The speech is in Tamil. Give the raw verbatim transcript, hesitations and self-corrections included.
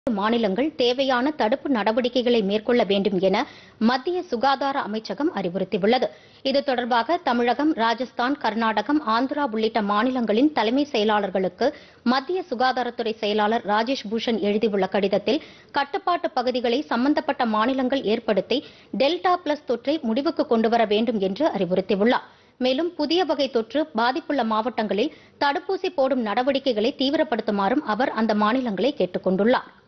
மாநிலங்கள் தேவையான தடுப்பு நடவடிக்கைகளை மேற்கொள்ள வேண்டும் என மத்திய சுகாதார அமைச்சகம் அறிவுறுத்தியுள்ளது. இது தொடர்பாக தமிழகம், ராஜஸ்தான், கர்நாடகம், ஆந்திரா உள்ளிட்ட மாநிலங்களின் தலைமை செயலாளர்களுக்கு மத்திய சுகாதாரத்துறை செயலாளர் ராஜேஷ் பூஷன் எழுதியுள்ள கடிதத்தில் கட்டுப்பாட்டு பகுதிகளை சம்பந்தப்பட்ட மாநிலங்கள் ஏற்படுத்தி டெல்டா பிளஸ் தொற்றை முடிவுக்கு கொண்டுவர வேண்டும் என்று அறிவுறுத்தியுள்ளார். மேலும் புதிய வகை தொற்று பாதிப்புள்ள மாவட்டங்களில் தடுப்பூசி போடும் நடவடிக்கைகளை தீவிரப்படுத்துமாறும் அவர் அந்த மாநிலங்களை கேட்டுக் கொண்டுள்ளார்.